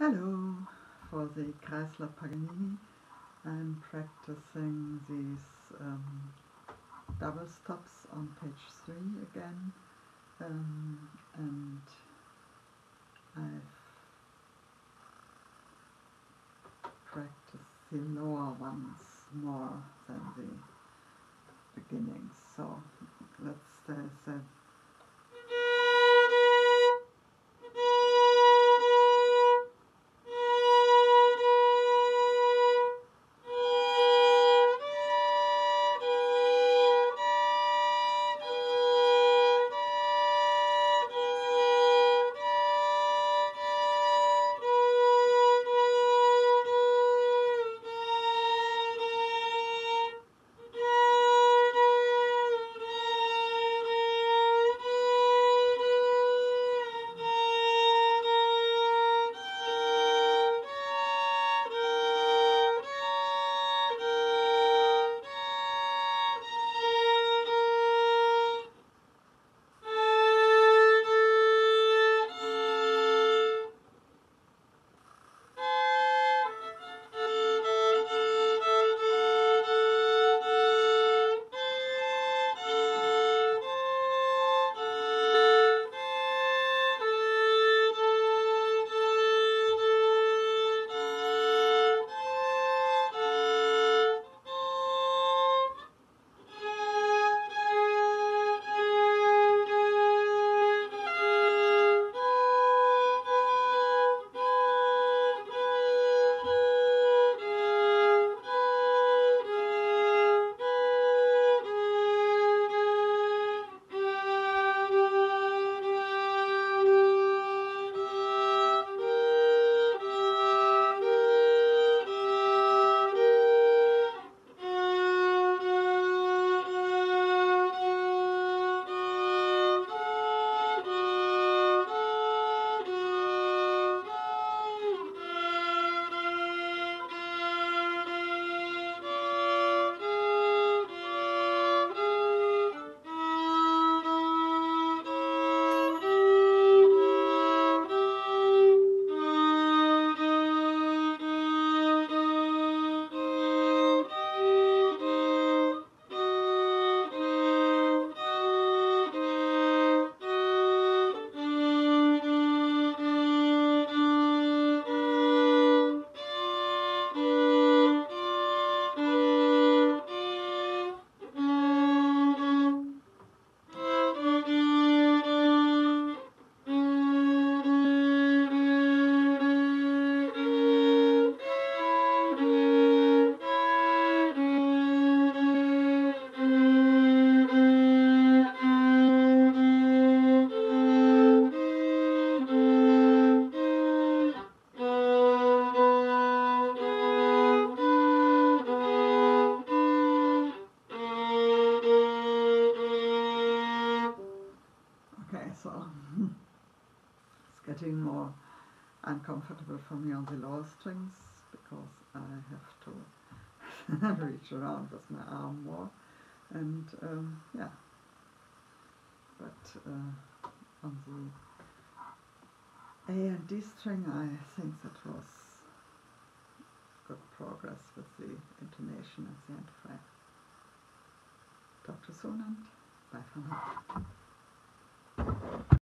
Hello, for the Kreisler Paganini I'm practicing these double stops on page 3 again, and I've practiced the lower ones more than the beginnings, so let's say so it's getting more uncomfortable for me on the lower strings because I have to reach around with my arm more, and yeah, but on the A and D string I think that was good progress with the intonation at the end frame. Talk to you soon and bye for now.